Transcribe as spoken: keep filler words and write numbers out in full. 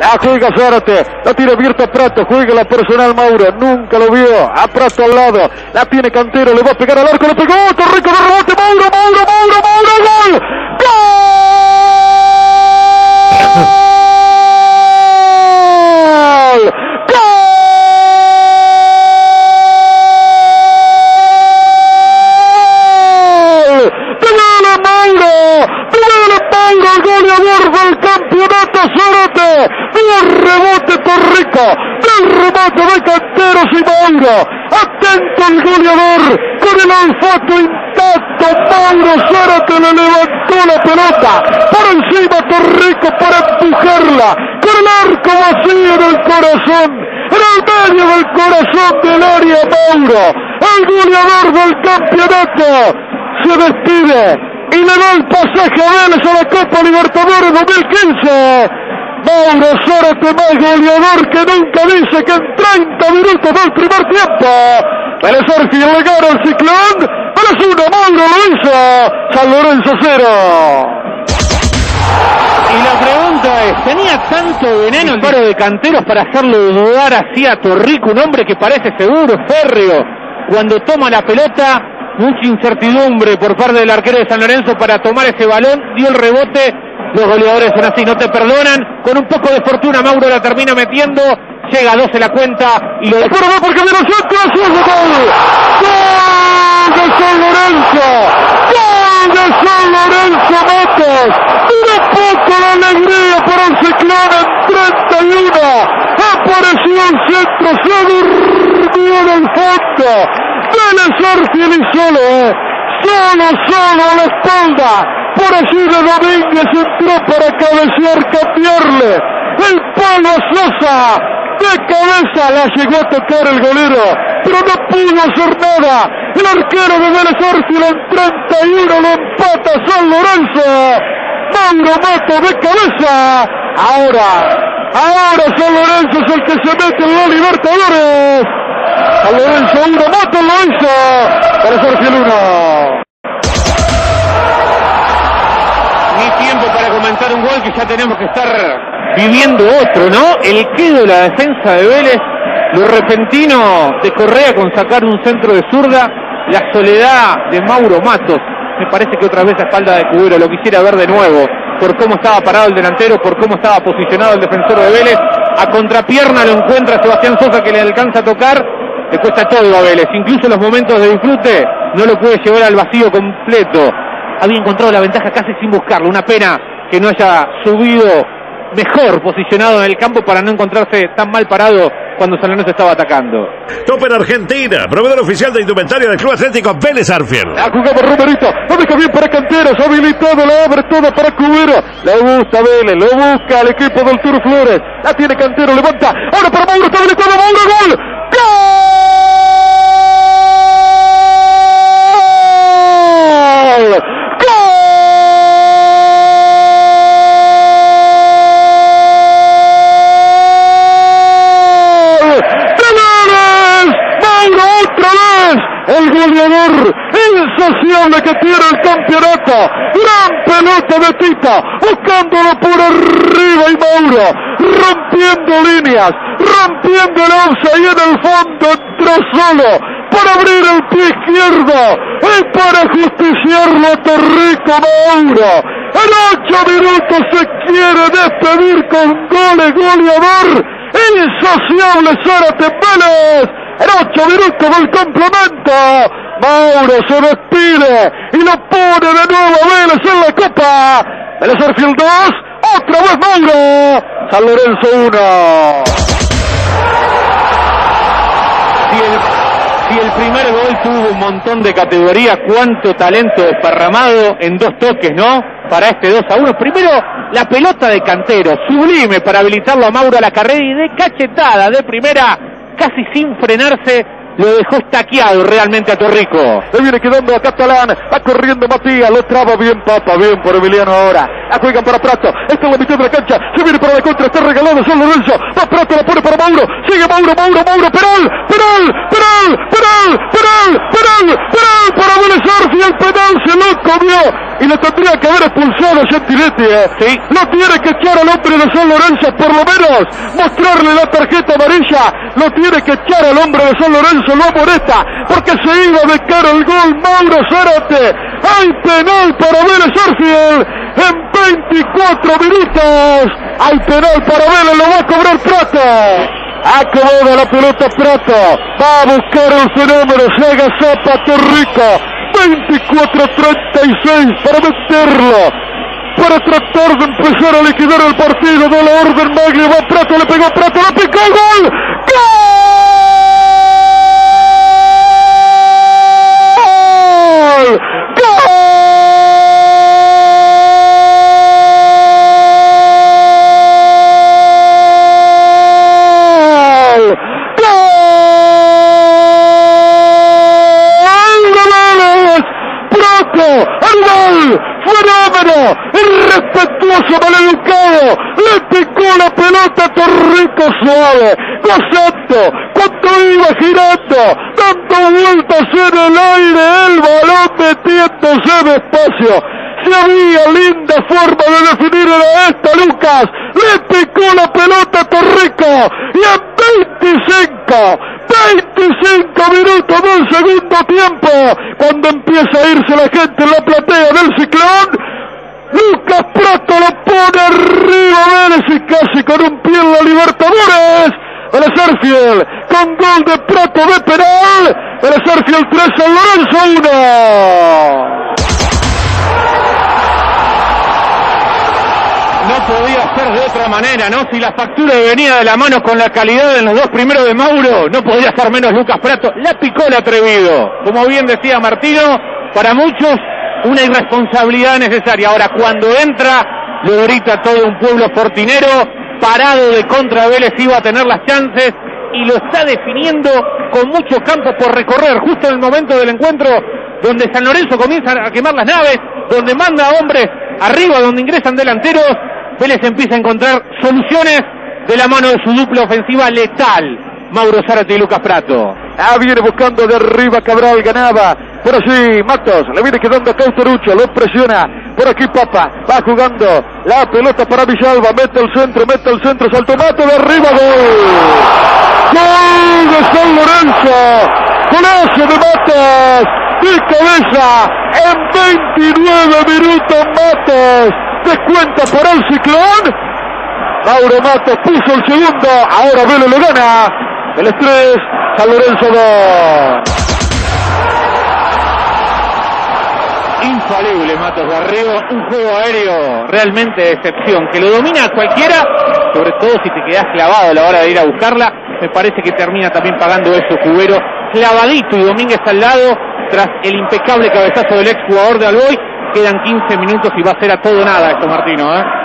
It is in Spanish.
La juega Zárate, la tira abierta a Prato, juega la personal Mauro, nunca lo vio, a Prato al lado, la tiene Cantero, le va a pegar al arco, le pegó, Torrico de rebote, Mauro, Mauro, Mauro, Mauro, gol, gol, gol, ¡pegale Mauro! ¡Pegale Mauro, el goleador del campeonato Zárate! ¡El rebote Torrico! ¡Del remate de Canteros y Mauro! ¡Atento el goleador! ¡Con el olfato intacto! Mauro Zárate le levantó la pelota por encima Torrico para empujarla con el arco vacío en el corazón, en el medio del corazón del área. Mauro, el goleador del campeonato, se despide y le da el pasaje a Vélez a la Copa Libertadores dos mil quince. Mauro Zárate, más goleador que nunca, dice que en treinta minutos del primer tiempo Vélez Arfield le gana al Ciclón. Vélez uno, Mauro lo hizo, San Lorenzo cero. Y la pregunta es, ¿tenía tanto veneno el disparo de Canteros para hacerlo dudar así a Torrico, un hombre que parece seguro, férreo, cuando toma la pelota? Mucha incertidumbre por parte del arquero de San Lorenzo para tomar ese balón, dio el rebote. Los goleadores son así, no te perdonan. Con un poco de fortuna Mauro la termina metiendo, llega a doce la cuenta y lo dejó porque viene el centro, gol, gol de San Lorenzo, gol de San Lorenzo Matos, un poco de alegría para el Ciclón en treinta y uno, apareció el centro, se durmió en el fondo, Vélez Arfield y solo, solo, solo a la espalda. Por allí de Domínguez entró para cabecear, cambiarle el palo a Sosa, de cabeza la llegó a tocar el golero, pero no pudo hacer nada. El arquero de Vélez Arfield en treinta y uno lo empata San Lorenzo. Mauro Matos de cabeza. Ahora, ahora San Lorenzo es el que se mete en la Libertadores. San Lorenzo uno, Matos lo hizo. Vélez Arfield uno. Ni tiempo para comentar un gol que ya tenemos que estar viviendo otro, ¿no? El quedo de la defensa de Vélez, lo repentino de Correa con sacar un centro de zurda, la soledad de Mauro Matos. Me parece que otra vez a espalda de Cubero, lo quisiera ver de nuevo, por cómo estaba parado el delantero, por cómo estaba posicionado el defensor de Vélez. A contrapierna lo encuentra Sebastián Sosa, que le alcanza a tocar, le cuesta todo a Vélez, incluso los momentos de disfrute no lo puede llevar al vacío completo. Había encontrado la ventaja casi sin buscarlo, una pena que no haya subido mejor posicionado en el campo para no encontrarse tan mal parado cuando San Lorenzo estaba atacando. Topen Argentina, proveedor oficial de indumentaria del Club Atlético Vélez Arfield. La jugaba Romerito, lo deja bien para Canteros, habilitado, la abre toda para Cubero. Le gusta Vélez, lo busca al equipo del Tur Flores. La tiene Cantero, levanta, ahora para Mauro, está habilitado, Mauro, gol. ¡Gol! El goleador insociable que tiene el campeonato, gran pelota de Tita, buscándolo por arriba y Mauro, rompiendo líneas, rompiendo el once y en el fondo entró solo para abrir el pie izquierdo y para justiciarlo a Torrico. Mauro, en ocho minutos se quiere despedir con goles, goleador insociable Zárate Vélez. En ocho minutos del complemento, Mauro se despide y lo pone de nuevo a Vélez en la Copa. Vélez Arfield dos, otra vez Mauro, San Lorenzo uno. Si el, si el primer gol tuvo un montón de categoría, cuánto talento desparramado en dos toques, ¿no? Para este dos a uno. Primero, la pelota de Cantero, sublime para habilitarlo a Mauro a la carrera y de cachetada, de primera, casi sin frenarse, lo dejó estaqueado realmente a Torrico. Le viene quedando a Catalán, va corriendo Matías, lo traba bien Papa, bien por Emiliano ahora. La juegan para Prato, está en la mitad de la cancha, se viene para la contra, está regalado San Lorenzo, va Prato, la pone para Mauro, sigue Mauro, Mauro, Mauro, penal, penal, penal, penal, penal, penal, penal, para Vélez Arfield, el penal se lo comió y le tendría que haber expulsado a Gentiletti, ¿eh? Sí. No tiene que echar al hombre de San Lorenzo, por lo menos mostrarle la tarjeta amarilla, lo tiene que echar al hombre de San Lorenzo, lo amonesta, porque se iba de cara al gol Mauro Zárate. Hay penal para Vélez Sarsfield en veinticuatro minutos. Hay penal para Vélez, lo va a cobrar Prato. Acomoda la pelota Prato, va a buscar el fenómeno, se agazapa Torrico. veinticuatro treinta y seis para meterlo, para tratar de empezar a liquidar el partido de la orden Maglia. Va Prato, le pegó Prato, le picó el gol. ¡Gol! ¡Gol! Animal, fenómeno, irrespetuoso, maleducado, le picó la pelota a Torrico suave, gozando, cuando iba girando, dando vueltas en el aire, el balón metiéndose despacio. Si había linda forma de definir era esta, Lucas, le picó la pelota a Torrico y en veinticinco, veinticinco minutos del segundo tiempo, cuando empieza a irse la gente en la platea del Ciclón, Lucas Prato lo pone arriba Vélez y casi con un pie en la Libertadores. Vélez Sarsfield con gol de Prato de penal. Vélez Sarsfield tres, San Lorenzo uno. No podía ser de otra manera, ¿no? Si la factura venía de la mano con la calidad en los dos primeros de Mauro, no podía ser menos Lucas Prato. La picó el atrevido. Como bien decía Martino, para muchos una irresponsabilidad necesaria. Ahora, cuando entra, lo grita todo un pueblo fortinero, parado de contra Vélez, iba a tener las chances y lo está definiendo con mucho campo por recorrer, justo en el momento del encuentro donde San Lorenzo comienza a quemar las naves, donde manda a hombres arriba, donde ingresan delanteros. Vélez empieza a encontrar soluciones de la mano de su dupla ofensiva letal, Mauro Zárate y Lucas Prato. Ah, viene buscando de arriba Cabral, ganaba. Por allí Matos, le viene quedando a Cauterucho, lo presiona. Por aquí Papa, va jugando la pelota para Villalba, mete el centro, mete el centro, salto Mato de arriba, gol. Gol de San Lorenzo, golazo de Matos, de cabeza, en veintinueve minutos Matos, descuenta para el Ciclón. Mauro Matos puso el segundo, ahora Vélez lo gana. Vélez tres, San Lorenzo dos. Infalible Matos de arriba, un juego aéreo realmente de excepción, que lo domina cualquiera, sobre todo si te quedas clavado a la hora de ir a buscarla. Me parece que termina también pagando eso Cubero, clavadito, y Domínguez al lado, tras el impecable cabezazo del ex jugador de Alboy. Quedan quince minutos y va a ser a todo nada esto, Martino, ¿eh?